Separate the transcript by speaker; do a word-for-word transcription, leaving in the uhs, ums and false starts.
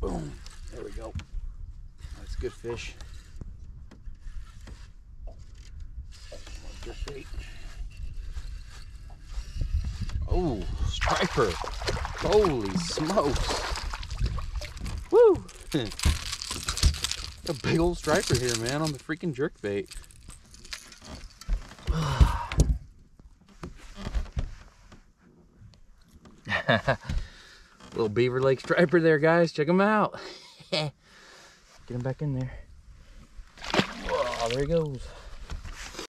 Speaker 1: Boom. There we go. That's a good fish. Jerkbait. Oh, striper. Holy smokes. Woo. A big old striper here, man, on the freaking jerkbait. Little Beaver Lake Striper there, guys. Check him out. Get him back in there. Whoa, there he goes.